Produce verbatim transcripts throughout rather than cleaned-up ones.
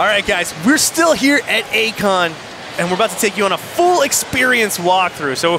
All right, guys, we're still here at A-Kon, and we're about to take you on a full experience walkthrough. So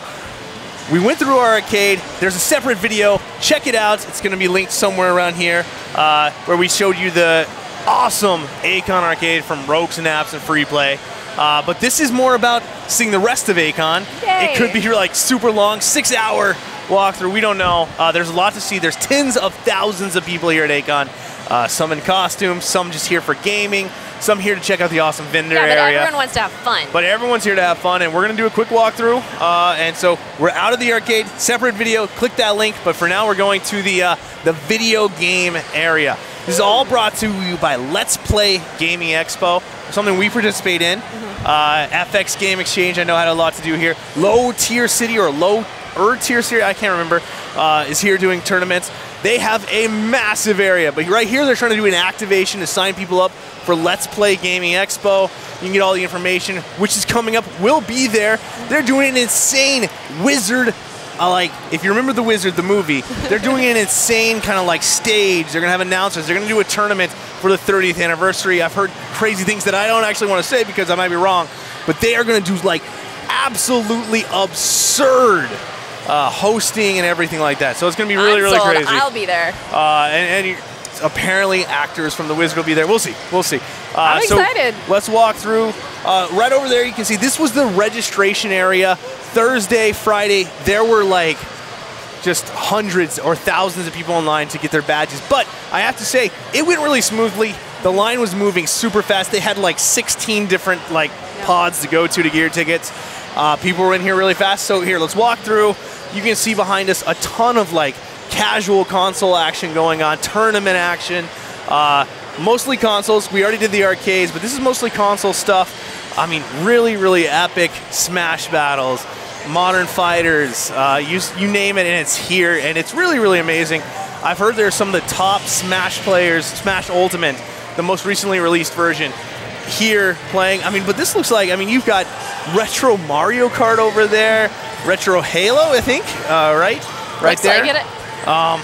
we went through our arcade. There's a separate video. Check it out. It's going to be linked somewhere around here, uh, where we showed you the awesome A-Kon arcade from Rogues and Apps and Free Play. Uh, but this is more about seeing the rest of A-Kon. Yay. It could be like super long, six hour walkthrough. We don't know. Uh, there's a lot to see. There's tens of thousands of people here at A-Kon. Uh, some in costumes, some just here for gaming, some here to check out the awesome vendor yeah, but area. everyone wants to have fun. But everyone's here to have fun, and we're going to do a quick walkthrough. Uh, and so we're out of the arcade, separate video. Click that link. But for now, we're going to the uh, the video game area. This is all brought to you by Let's Play Gaming Expo, something we participate in. Mm-hmm. uh, F X Game Exchange, I know had a lot to do here. Low Tier City or Low Er Tier City, I can't remember, uh, is here doing tournaments. They have a massive area, but right here they're trying to do an activation to sign people up for Let's Play Gaming Expo. You can get all the information, which is coming up. We'll be there. They're doing an insane Wizard, uh, like, if you remember The Wizard, the movie, they're doing an insane kind of like stage. They're going to have announcers. They're going to do a tournament for the thirtieth anniversary. I've heard crazy things that I don't actually want to say because I might be wrong, but they are going to do like absolutely absurd Uh, hosting and everything like that. So it's going to be really, I'm really sold. crazy. I'll be there. Uh, and and you, apparently actors from The Wizard will be there. We'll see. We'll see. Uh, I'm excited. So let's walk through. Uh, right over there, you can see this was the registration area. Thursday, Friday, there were like just hundreds or thousands of people in line to get their badges. But I have to say, it went really smoothly. The line was moving super fast. They had like sixteen different like yeah. pods to go to to get your tickets. Uh, people were in here really fast. So here, let's walk through. You can see behind us a ton of like casual console action going on, tournament action, uh, mostly consoles. We already did the arcades, but this is mostly console stuff. I mean, really, really epic Smash battles, modern fighters, uh, you, you name it, and it's here, and it's really, really amazing. I've heard there's some of the top Smash players, Smash Ultimate, the most recently released version, here playing. I mean, but this looks like, I mean, you've got retro Mario Kart over there, retro Halo, I think, uh, right? Right looks there. Like it. Um,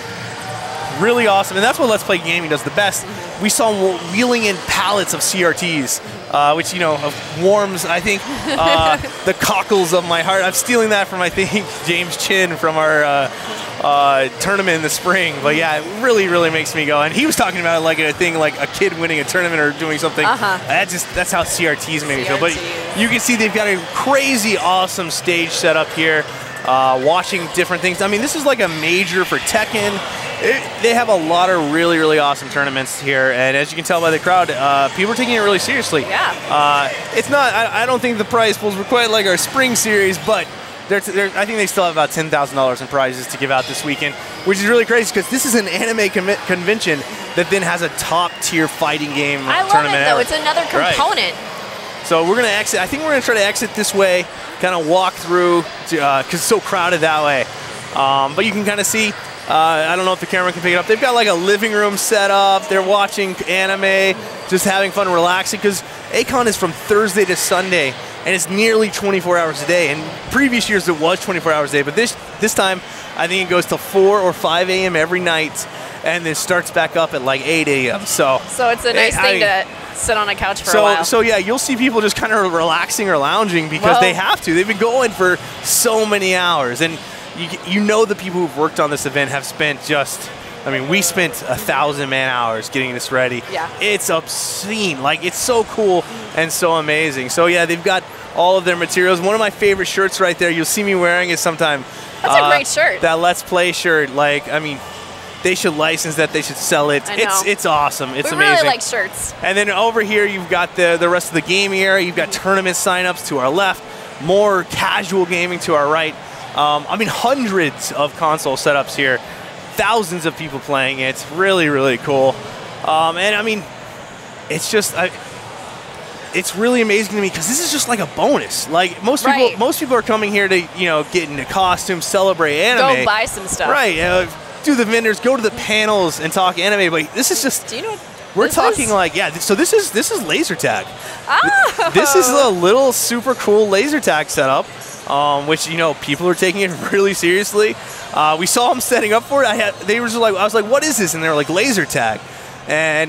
really awesome, and that's what Let's Play Gaming does the best. We saw wheeling in pallets of C R Ts, uh, which, you know, warms, I think, uh, the cockles of my heart. I'm stealing that from, I think, James Chin from our uh, uh, tournament in the spring. But yeah, it really, really makes me go. And he was talking about it like a thing, like a kid winning a tournament or doing something. Uh-huh. That just, that's how C R Ts make me feel. But you can see they've got a crazy, awesome stage set up here, uh, watching different things. I mean, this is like a major for Tekken. It, they have a lot of really, really awesome tournaments here, and as you can tell by the crowd, uh, people are taking it really seriously. Yeah. Uh, it's not. I, I don't think the prize pools were quite like our spring series, but they're, they're, I think they still have about ten thousand dollars in prizes to give out this weekend, which is really crazy because this is an anime convention that then has a top-tier fighting game I love tournament. it though. Ever. It's another component. Right. So we're gonna exit. I think we're gonna try to exit this way, kind of walk through, because uh, it's so crowded that way. Um, but you can kind of see. Uh, I don't know if the camera can pick it up. They've got like a living room set up. They're watching anime, just having fun, relaxing. Because A-Kon is from Thursday to Sunday, and it's nearly twenty-four hours a day. And previous years it was twenty-four hours a day, but this this time I think it goes till four or five A M every night, and then starts back up at like eight A M So, so it's a nice I, thing I, to sit on a couch for so, a while. So yeah, you'll see people just kind of relaxing or lounging because well, they have to. They've been going for so many hours, and You, you know the people who've worked on this event have spent just, I mean, we spent a thousand man hours getting this ready. Yeah. It's obscene. Like, it's so cool and so amazing. So yeah, they've got all of their materials. One of my favorite shirts right there, you'll see me wearing it sometime. That's uh, a great shirt. That Let's Play shirt. Like, I mean, they should license that. They should sell it. I know. It's it's awesome. It's we amazing. We really like shirts. And then over here, you've got the, the rest of the gaming area. You've got tournament signups to our left, more casual gaming to our right. Um, I mean, hundreds of console setups here, thousands of people playing it. It's really, really cool. Um, and I mean, it's just, I, it's really amazing to me because this is just like a bonus. Like most right. people, most people are coming here to, you know, get into costumes, celebrate anime. Go buy some stuff. Right. Uh, do the vendors, go to the panels and talk anime. But this is just. Do you know what We're this talking is? like, yeah, so this is this is laser tag. Oh. This is a little super cool laser tag setup, um, which, you know, people are taking it really seriously. Uh, we saw them setting up for it. I had, they were just like, I was like, what is this? And they were like, laser tag. And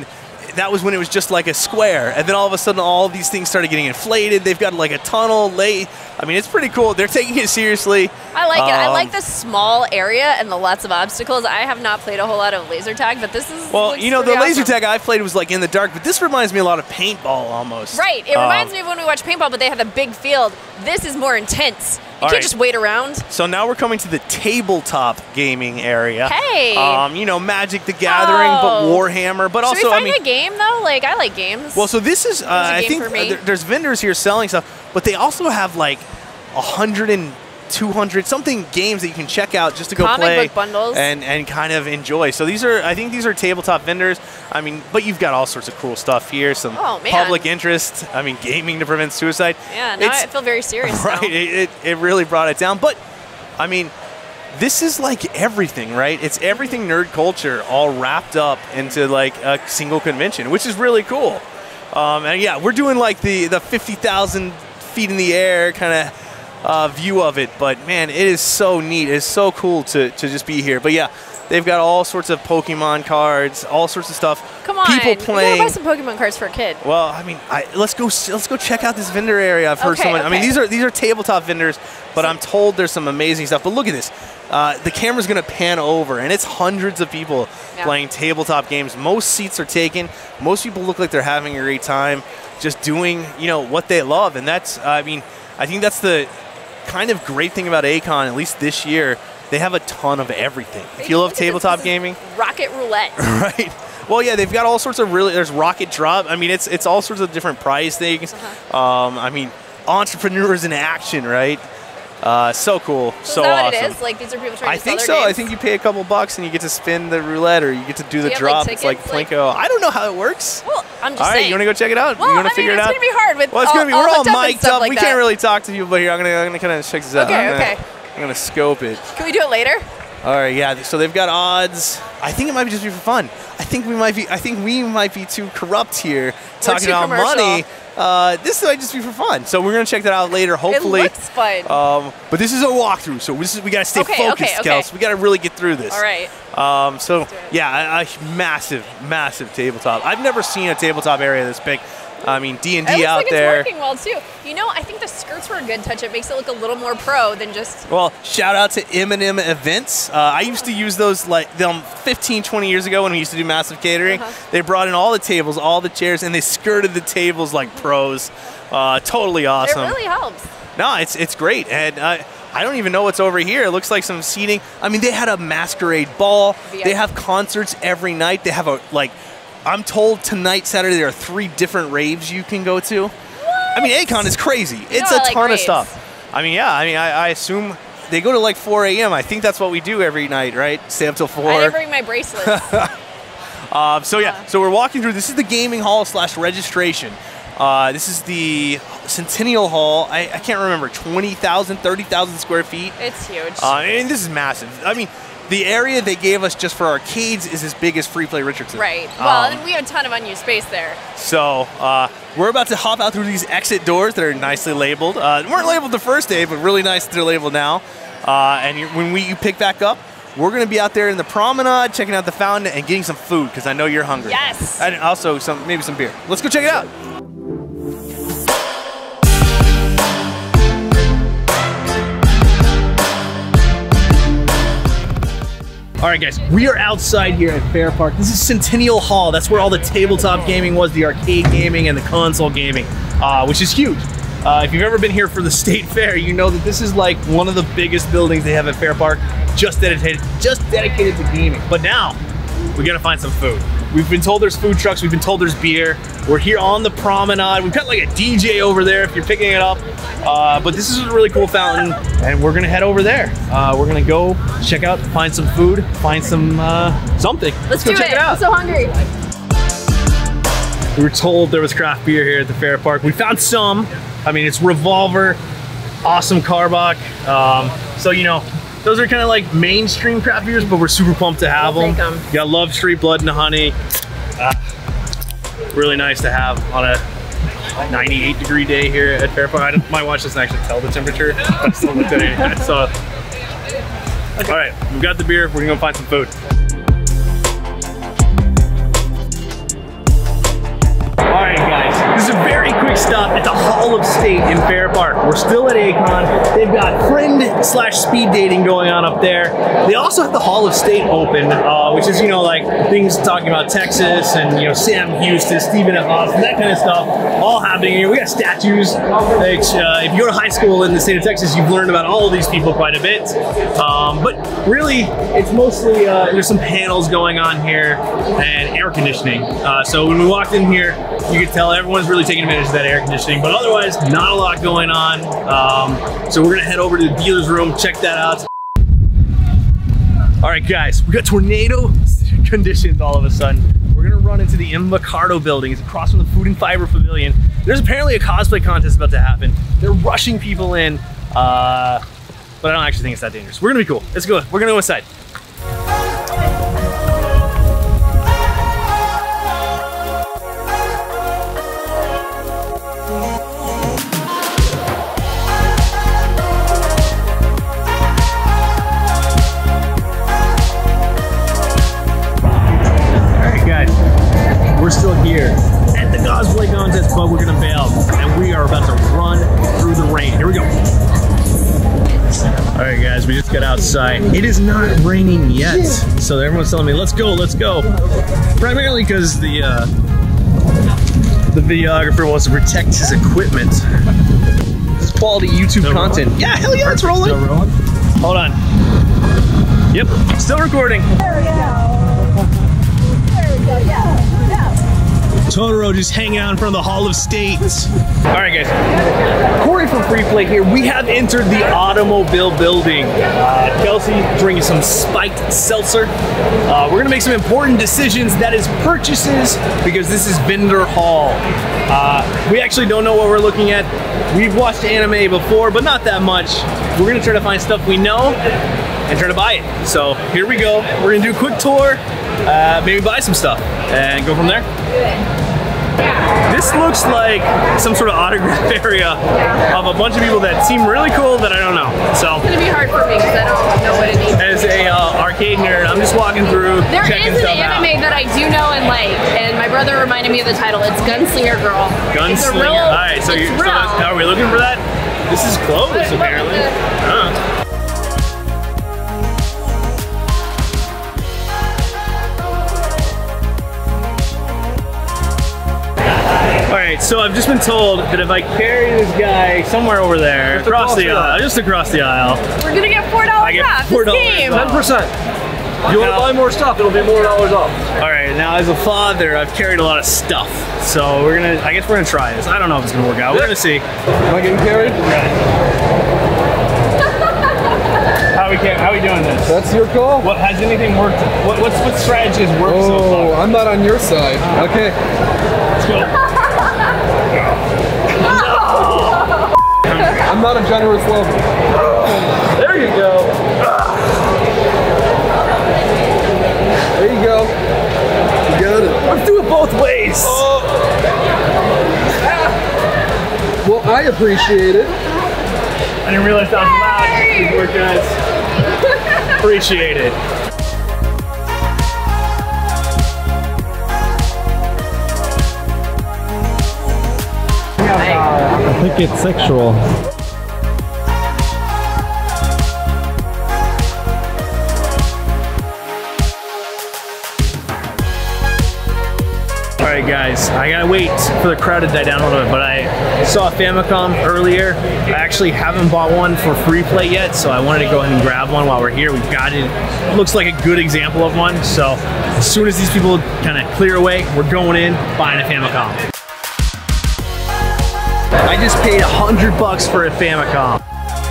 that was when it was just like a square, and then all of a sudden all of these things started getting inflated. They've got like a tunnel late. I mean, it's pretty cool. They're taking it seriously. I like um, it. I like the small area and the lots of obstacles. I have not played a whole lot of laser tag, but this is well, you know, the awesome. laser tag I played was like in the dark, but this reminds me a lot of paintball almost. Right. It um, reminds me of when we watch paintball, but they have a big field. This is more intense. You can't right. just wait around. So now we're coming to the tabletop gaming area. Hey. Um, you know, Magic the Gathering, oh. but Warhammer, but Should also we find I mean, a game though? Like I like games. well, so this is uh, I game think for me. uh, there's vendors here selling stuff, but they also have like a hundred and two hundred something games that you can check out just to go Comic play book bundles. and and kind of enjoy. So these are I think these are tabletop vendors. I mean, but you've got all sorts of cool stuff here. Some Oh, man. public interest. I mean, gaming to prevent suicide. yeah, now It's- I feel very serious. Right, now. it, it, it really brought it down. But, I mean, this is like everything, right? It's everything nerd culture all wrapped up into like a single convention, which is really cool. Um, and yeah, we're doing like the, the fifty thousand feet in the air kind of uh, view of it. But man, it is so neat. It's so cool to, to just be here. But yeah, they've got all sorts of Pokemon cards, all sorts of stuff. Come on, people we playing. gotta buy some Pokemon cards for a kid. Well, I mean, I, let's go. Let's go check out this vendor area. I've heard Okay, someone. I mean, okay. these are these are tabletop vendors, but I'm told there's some amazing stuff. But look at this. Uh, the camera's gonna pan over, and it's hundreds of people Yeah. playing tabletop games. Most seats are taken. Most people look like they're having a great time, just doing you know what they love, and that's. I mean, I think that's the kind of great thing about A-Kon, at least this year. They have a ton of everything. If you love Look at this. tabletop This is gaming, Rocket Roulette. right? Well, yeah, they've got all sorts of really. There's rocket drop. I mean, it's it's all sorts of different prize things. Uh-huh. Um, I mean, entrepreneurs in action, right? Uh, so cool, So, so is that awesome. what it is? Like these are people trying I to think sell so. their I games? think you pay a couple bucks and you get to spin the roulette, or you get to do the you have, drop. like, it's like tickets, like- Plinko. I don't know how it works. Well, I'm just All right, saying. you want to go check it out? Well, you want I to figure mean, it out? it's gonna be hard with Well, it's all, gonna be. We're all hooked up and mic'd stuff up. like we that. can't really talk to people, but here I'm gonna I'm gonna kind of check this out. Okay, I'm gonna, okay. I'm gonna scope it. Can we do it later? All right, yeah. So they've got odds. I think it might be just be for fun. I think we might be. I think we might be too corrupt here, talking too about commercial. money. Uh, this might just be for fun. So we're gonna check that out later. Hopefully. It looks fun. Um, but this is a walkthrough, so this is, we gotta stay Okay, focused, okay, okay. Kels. We gotta really get through this. All right. Um, so do it. yeah, a, a massive, massive tabletop. I've never seen a tabletop area this big. I mean, D and It D looks out like there. it's working well too. You know, I think the skirts were a good touch. It makes it look a little more pro than just. Well, shout out to M and M Events. Uh, I used to use those like them fifteen, twenty years ago when we used to do massive catering. Uh-huh. They brought in all the tables, all the chairs, and they skirted the tables like pros. Uh, totally awesome. It really helps. No, it's it's great, and uh, I don't even know what's over here. It looks like some seating. I mean, they had a masquerade ball. V I P. They have concerts every night. They have a like. I'm told tonight, Saturday, there are three different raves you can go to. What? I mean, A-Kon is crazy. It's know a I like ton of raves. stuff. I mean, yeah. I mean, I, I assume they go to like four A M I think that's what we do every night, right? Stay up till I four. didn't bring my bracelets. Um, so yeah, so we're walking through. This is the gaming hall slash registration. Uh, this is the Centennial Hall. I, I can't remember, twenty thousand, thirty thousand square feet. It's huge. Uh, and this is massive. I mean, the area they gave us just for arcades is as big as Free Play Richardson. right. Well, Um, and we have a ton of unused space there. So uh, we're about to hop out through these exit doors that are nicely labeled. Uh, weren't labeled the first day, but really nice that they're labeled now. Uh, and you, when we you pick back up, we're going to be out there in the promenade, checking out the fountain, and getting some food because I know you're hungry. Yes. And also some maybe some beer. Let's go check it out. All right, guys, we are outside here at Fair Park. This is Centennial Hall. That's where all the tabletop gaming was, the arcade gaming and the console gaming, uh, which is huge. Uh, if you've ever been here for the state fair, you know that this is like one of the biggest buildings they have at Fair Park, just dedicated, just dedicated to gaming. But now, we gotta find some food. We've been told there's food trucks, we've been told there's beer. We're here on the promenade. We've got like a D J over there if you're picking it up. Uh, but this is a really cool fountain, and we're gonna head over there. Uh, we're gonna go check out, find some food, find some uh, something. Let's, go do check it. it out. I'm so hungry. We were told there was craft beer here at the Fair Park. We found some. I mean, it's Revolver, awesome Carbach. Um, so, you know, those are kind of like mainstream craft beers, but we're super pumped to have We'll them. take 'em. You got Love Street, Blood and Honey. Uh, really nice to have on a ninety-eight degree day here at Fair Park. I don't, my watch doesn't actually tell the temperature. I still looked at it. So, all right, we've got the beer. We're gonna go find some food. stop at the Hall of State in Fair Park. We're still at A-Kon. They've got friend slash speed dating going on up there. They also have the Hall of State open, uh, which is, you know, like things talking about Texas and, you know, Sam Houston, Stephen F. Austin, that kind of stuff, all happening here. We got statues. Which, uh, if you go to high school in the state of Texas, you've learned about all of these people quite a bit. Um, but really, it's mostly, uh, there's some panels going on here and air conditioning. Uh, so when we walked in here, you could tell everyone's really taking advantage of that air conditioning, but otherwise, not a lot going on. Um, so we're gonna head over to the dealer's room, check that out. All right, guys, we got tornado conditions all of a sudden. We're gonna run into the Imbacardo building. It's across from the Food and Fiber Pavilion. There's apparently a cosplay contest about to happen. They're rushing people in, uh, but I don't actually think it's that dangerous. We're gonna be cool. Let's go. We're gonna go inside. We're still here at the cosplay contest, but we're gonna bail, and we are about to run through the rain. Here we go. All right, guys, we just got outside. It is not raining yet, so everyone's telling me, let's go, let's go. Primarily because the uh, the videographer wants to protect his equipment. This is quality YouTube still content. Rolling? Yeah, hell yeah, it's rolling. Still rolling. Hold on. Yep, still recording. There we go. There we go, yeah. Totoro just hanging out in front of the Hall of State. All right, guys. Corey from Free Play here. We have entered the automobile building. Uh, Kelsey drinking some spiked seltzer. Uh, we're gonna make some important decisions, that is purchases, because this is vendor hall. Uh, we actually don't know what we're looking at. We've watched anime before, but not that much. We're gonna try to find stuff we know and try to buy it. So here we go. We're gonna do a quick tour, uh, maybe buy some stuff, and go from there. This looks like some sort of autograph area of a bunch of people that seem really cool that I don't know. So it's gonna be hard for me because I don't know what it means. As a uh, arcade nerd, I'm just walking through. There checking is an stuff anime out. that I do know and like, and my brother reminded me of the title. It's Gunslinger Girl. Gunslinger. Real, All right, so, you're, so that's, are we looking for that? This is closed apparently. Uh. Alright, so I've just been told that if I carry this guy somewhere over there, just across, across the aisle, just across the aisle, we're gonna get four dollars off this game. ten percent. If you want to buy more stuff, it'll be more dollars off. Alright, now as a father, I've carried a lot of stuff. So we're gonna, I guess we're gonna try this. I don't know if it's gonna work out. We're gonna see. Am I getting carried? How we can, how we doing this? That's your call. What has anything worked? What what's what strategies worked oh, so far? I'm not on your side. Okay. Let's go. I'm not a generous lover. There you go. There you go. You got it. Let's do it both ways. Oh. Well, I appreciate it. I didn't realize that was loud. Good work, guys. Appreciate it. I think it's sexual. Alright guys, I gotta wait for the crowd to die down a little bit, but I saw a Famicom earlier. I actually haven't bought one for Free Play yet, so I wanted to go ahead and grab one while we're here. We've got it. It looks like a good example of one, so as soon as these people kind of clear away, we're going in, buying a Famicom. I just paid a hundred bucks for a Famicom.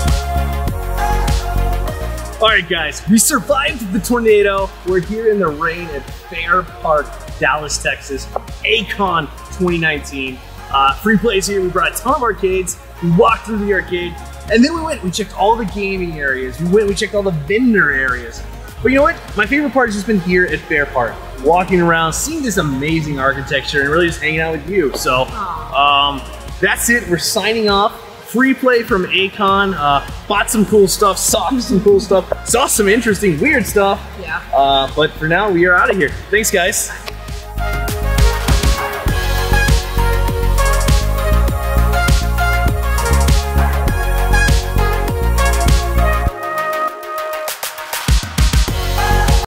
All right, guys, we survived the tornado. We're here in the rain at Fair Park, Dallas, Texas. A-Kon twenty nineteen. Uh, Free Play's here. We brought a ton of arcades. We walked through the arcade, and then we went. We checked all the gaming areas. We went. We checked all the vendor areas. But you know what? My favorite part has just been here at Fair Park, walking around, seeing this amazing architecture, and really just hanging out with you. So. Um, That's it, we're signing off. Free Play from A-Kon. Uh, bought some cool stuff, saw some cool stuff, saw some interesting, weird stuff. Yeah. Uh, but for now, we are out of here. Thanks, guys.